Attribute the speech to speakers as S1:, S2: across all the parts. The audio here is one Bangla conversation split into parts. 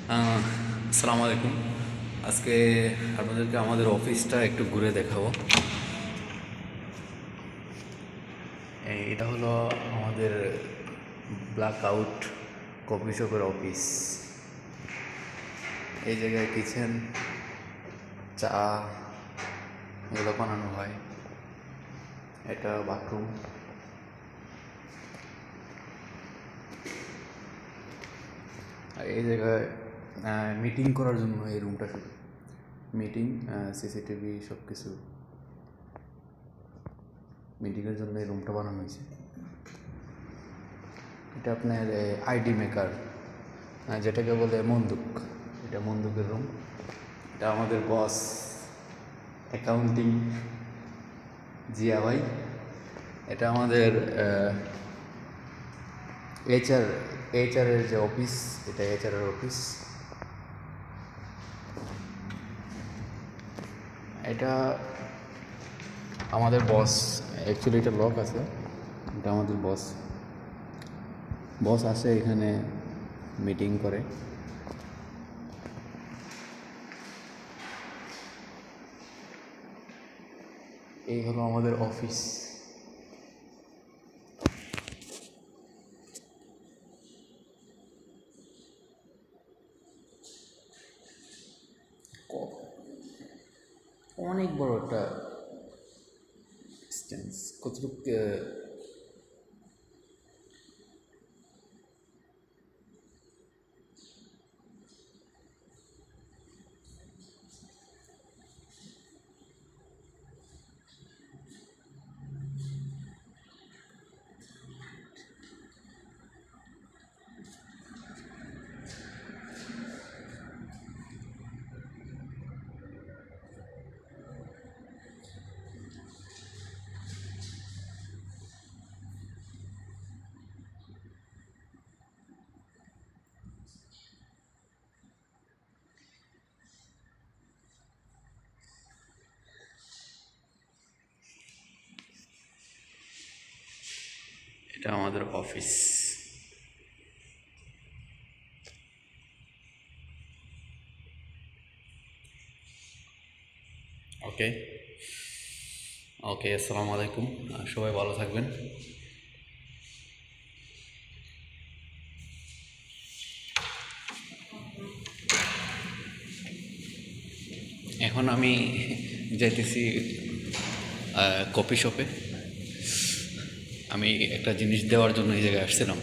S1: আসসালামু আলাইকুম। আজকে আপনাদেরকে আমাদের অফিসটা একটু ঘুরে দেখাবো। এটা হলো আমাদের ব্ল্যাক আউট কফি শপের অফিস। এই জায়গায় কিচেন, চা এগুলো বানানো হয়। এটা বাথরুম। আর এই জায়গায় মিটিং করার জন্য এই রুমটা শুধু মিটিং, সিসিটিভি সব কিছু মিটিংয়ের জন্য এই রুমটা বানানো হয়েছে। এটা আপনার আইডি মেকার, যেটাকে বলে মন্দুক। এটা মন্দুকের রুম। এটা আমাদের বস অ্যাকাউন্টিং জিয়া ভাই। এটা আমাদের এইচআরের যে অফিস, এটা এইচআরের অফিস। এটা আমাদের বস, অ্যাকচুয়ালি এটা লক আছে। এটা আমাদের বস আসে এখানে মিটিং করে। এই হলো আমাদের অফিস। অনেক বড় একটা ডিস্টেন্স। কতটুকু এটা আমাদের অফিস। ওকে ওকে, আসসালামু আলাইকুম। সবাই ভালো থাকবেন। এখন আমি যাইতেছি কফি শপে। আমি একটা জিনিস দেওয়ার জন্য এই জায়গায় আসছিলাম।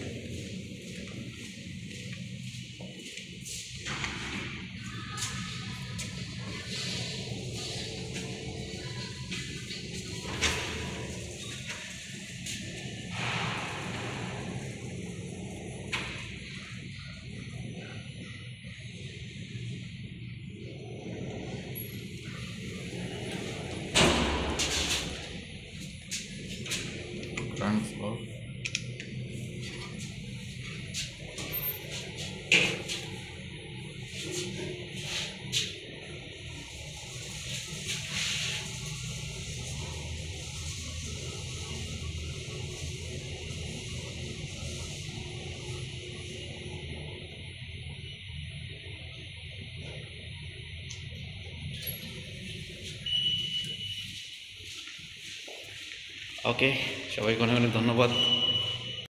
S1: Ground floor. ওকে, সবাইকে অনেক অনেক ধন্যবাদ।